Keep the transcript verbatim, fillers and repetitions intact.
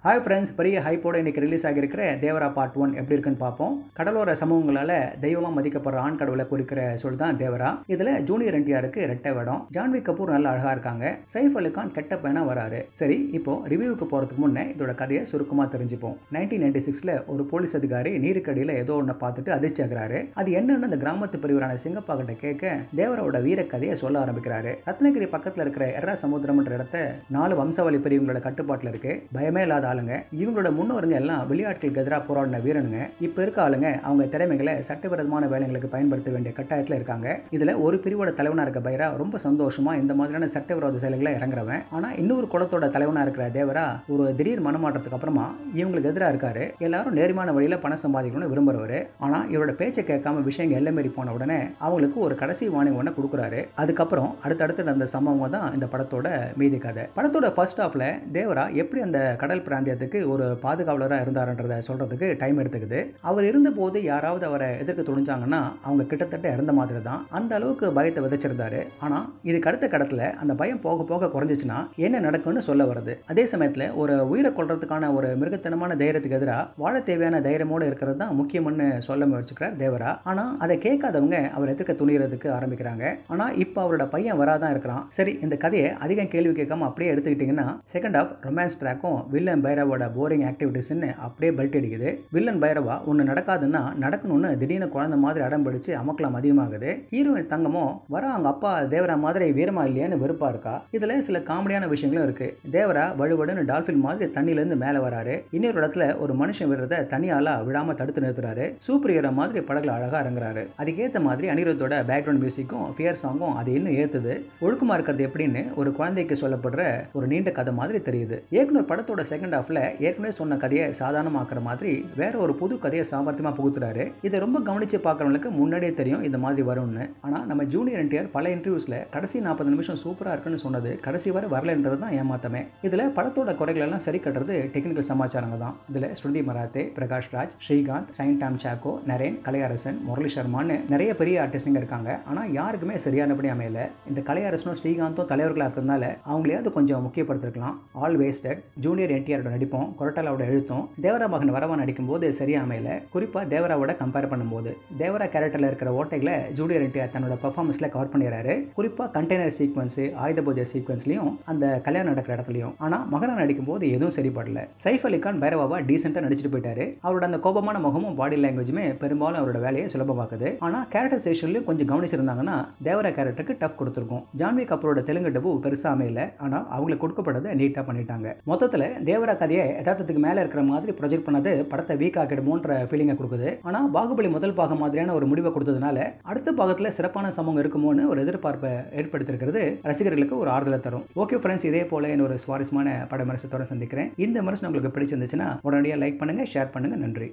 Hi friends, பெரிய ஹைப்போட இன்னைக்கு ரிலீஸ் ஆகியிருக்கிற தேவரா பார்ட் ஒன் எப்படி இருக்குன்னு பார்ப்போம். கடலோர சமூகங்களால் தெய்வமாக மதிக்கப்படுற ஆண் கடவுளை குறிக்கிற சொல் தான் தேவரா. இதில் ஜூனியர் என்டிஆருக்கு ரெட்டை வேடம். ஜான்வி கபூர் நல்லா அழகாக இருக்காங்க. சைஃப் அலி கான் கெட்ட பையனாக வராரு. சரி, இப்போ ரிவ்யூவுக்கு போகிறதுக்கு முன்னே இதோட கதையை சுருக்கமாக தெரிஞ்சுப்போம். நைன்டீன் நைன்டி சிக்ஸில் ஒரு போலீஸ் அதிகாரி நீருக்கடியில் ஏதோ ஒன்று பார்த்துட்டு அதிர்ச்சி ஆகிறாரு. அது என்னன்னு அந்த கிராமத்து பிரிவரான சிங்கப்பா கிட்ட கேட்க தேவராவோட வீர கதையை சொல்ல ஆரம்பிக்கிறாரு. ரத்னகிரி பக்கத்தில் இருக்கிற எர்ரா சமுத்திரம்ன்ற இடத்த நாலு வம்சாவளி பிரிவுகளோட கட்டுப்பாட்டில் இருக்கு. பயமே இல்லாத ஆளுங்க. இவங்களோட முன்னோருங்க எல்லாம் வெளியாட்களுக்கு எதிராக போராடின வீரனுங்க. இப்ப இருக்க ஆளுங்க அவங்க திறமைகளை சட்டவிரோதமான வேலைகளுக்கு பயன்படுத்த வேண்டிய கட்டாயத்தில் இருக்காங்க. இதுல ஒரு பிரிவோட தலைவனா இருக்க பைரா ரொம்ப சந்தோஷமா இந்த மாதிரியான சட்டவிரோத செயல்களை இறங்குறவன். ஆனா இன்னொரு குலத்தோட தலைவனா இருக்கிற தேவரா ஒரு திடீர் மனமாற்றத்துக்கு அப்புறமா இவங்களுக்கு எதிராக இருக்காரு. எல்லாரும் நேர்மையான வழியில பணம் சம்பாதிக்கணும்னு விரும்புறவரு. ஆனா இவரோட பேச்சை கேட்காம விஷயங்கள் எல்லாம் மீறி போன உடனே அவங்களுக்கு ஒரு கடைசி வார்னிங் ஒன்று கொடுக்குறாரு. அதுக்கப்புறம் அடுத்தடுத்து நடந்த சம்பவம் தான் இந்த படத்தோட மீதி கதை. படத்தோட ஃபர்ஸ்ட் ஹாஃப்ல தேவரா எப்படி அந்த கடல் பிராந்தியத்துக்கு ஒரு பாதுகாவலராக இருந்தாருன்றதை சொல்றதுக்கு டைம் எடுத்துக்குது. அவர் இருந்தபோது யாராவது அவரை எதிர்க்க துணிஞ்சாங்கன்னா அவங்க கிட்டத்தட்ட இறந்த மாதிரி தான். அந்த அளவுக்கு பயத்தை விதைச்சிருந்தாரு. ஆனா இதுக்கு அடுத்த கடத்துல அந்த பயம் போக போக குறைஞ்சிச்சுன்னா என்ன நடக்கும்னு சொல்ல வருது. அதே சமயத்துல ஒரு உயிரை கொள்றதுக்கான ஒரு மிருகத்தனமான தைரியத்துக்கு எதிராக வாழ தேவையான தைரியமோடு இருக்கிறது தான் முக்கியம்னு சொல்ல முயற்சிக்கிறார் தேவரா. ஆனா அதை கேட்காதவங்க அவர் எதிர்க்க துணியறதுக்கு ஆரம்பிக்கிறாங்க. ஆனா இப்ப அவரோட பையன் வராதான் இருக்கிறான். சரி, இந்த கதையை அதிகம் கேள்வி கேட்காம அப்படியே எடுத்துக்கிட்டீங்கன்னா செகண்ட் ஹாஃப் ரொமான்ஸ் ட்ராக்கும் வில்லன் பைரவோட போரிங் ஆக்டிவிட்டிஸ்ன்னு அப்படியே பெல்ட் அடிக்குது. வில்லன் பைரவா ஒன்று நடக்காதுன்னா நடக்கணும்னு திடீர்னு குழந்தை மாதிரி அடம் பிடிச்சு அமக்கலாம் அதிகமாகுது. ஹீரோயின் தங்கமோ வர அவங்க அப்பா தேவரா மாதிரி வீரமா இல்லையான்னு வெறுப்பா இருக்கா. இதுல சில காமெடியான விஷயங்களும் இருக்கு. தேவரா வழுவடுன்னு டால்பின் மாதிரி தண்ணில இருந்து மேல வராரு. இன்னொரு இடத்துல ஒரு மனுஷன் விடுறத தனியால விடாம தடுத்து நிறுத்துறாரு. சூப்பர் ஹீரோ மாதிரி படகுல அழகா இறங்குறாரு. அதுக்கேற்ற மாதிரி அனிருத்தோட பேக்ரவுண்ட் மியூசிக்கும் ஃபியர் சாங்கும் அது இன்னும் ஏத்துது. ஒழுக்கமா இருக்கிறது எப்படின்னு ஒரு குழந்தைக்கு சொல்லப்படுற ஒரு நீண்ட கதை மாதிரி தெரியுது. ஏற்கனவே படத்தோட செகண்ட் ஹாஃப்ல ஏற்கனவே சொன்ன கதையை சாதாரணமாக்குற மாதிரி வேற ஒரு புது கதையை சாமர்த்தியமா புகுத்துறாரு. இதை ரொம்ப கவனிச்சு பார்க்கறவங்களுக்கு முன்னாடியே தெரியும் இந்த மாதிரி வரும்னு. ஆனா நம்ம ஜூனியர் என்டிஆர் பல இன்டர்வியூஸ்ல கடைசி நாற்பது நிமிஷம் சூப்பரா இருக்குன்னு சொன்னது கடைசி வரை வரலன்றது தான் ஏமாத்தமே. இதுல படத்தோட குறைகள் எல்லாம் சரி கட்டுறது டெக்னிக்கல் சமாச்சாரங்க தான். இதுல ஸ்ருதி மராத்தே, பிரகாஷ் ராஜ், ஸ்ரீகாந்த், சைன் டாம் சாக்கோ, நரேன், கலையரசன், முரளி சர்மான்னு நிறைய பெரிய ஆர்டிஸ்டுங்க இருக்காங்க. ஆனா யாருக்குமே சரியானபடி அமையல. இந்த கலையரசனும் ஸ்ரீகாந்தும் தலைவர்களா இருக்கிறதுனால அவங்களையாவது கொஞ்சம் முக்கியப்படுத்திருக்கலாம். All wasted. ஜூனியர் என்டிஆரோட நடிப்பும் கொரட்டாலாவோட எழுத்தும் தேவரா மகன் வரவா நடிக்கும் போது சரியா அமையல. குறிப்பா தேவராவோட கம்பேர் பண்ணும்போது தேவரா கேரக்டர்ல இருக்கிற ஓட்டைகளை ஜூனியர் என்டிஆர் தன்னோட பெர்ஃபார்மன்ஸ்ல கவர் பண்ணிடுறாரு. குறிப்பா கண்டெய்னர் சீக்வன்ஸ், ஆயுத பூஜை சீக்வன்ஸ்லயும் அந்த கல்யாணம் நடக்கிற இடத்துலயும். ஆனா மகனா நடிக்கும் போது எதுவும் சரிப்படல. சைஃப் அலி கான் பைரவாவா டீசென்ட்டா நடிச்சிட்டு போயிட்டாரு. அவரோட அந்த கோபமான முகமும் பாடி லாங்குவேஜுமே பெரும்பாலும் அவரோட வேலையை சுலபமாக்குது. ஆனா கேரக்டர் செஷன்லயும் கொஞ்சம் கவனிச்சிருந்தாங்கன்னா தேவரா கேரக்டருக்கு டஃப் கொடுத்திருக்கும். ஜான்வி கபூரோட தெலுங்கு டபு பெருசா அமையல. ஆனா அவங்களுக்கு கொடுக்கப்பட்டதை நீட்டா பண்ணிட்டாங்க. மொத்தத்துல தேவரா கதையை யதார்த்தத்துக்கு மேல இருக்கிற மாதிரி ப்ரொஜெக்ட் பண்ணது படத்தை வீக் ஆக்கிடுமோன்ற ஃபீலிங்கை கொடுக்குது. ஆனா பாகுபலி முதல் பாகம் மாதிரியான ஒரு முடிவை கொடுத்ததுனால அடுத்த பாகத்துல சிறப்பான சமூகம் இருக்குமோன்னு ஒரு எதிர்பார்ப்பை ஏற்படுத்திருக்கிறது ரசிகர்களுக்கு ஒரு ஆறுதலை தரும். ஓகே ஃப்ரெண்ட்ஸ், இதே போல ஒரு சுவாரஸ்யமான பட விமர்சனத்தோட சந்திக்கிறேன். இந்த விமர்சனம் உங்களுக்கு பிடிச்சிருந்துச்சுன்னா உடனடியாக லைக் பண்ணுங்க, ஷேர் பண்ணுங்க. நன்றி.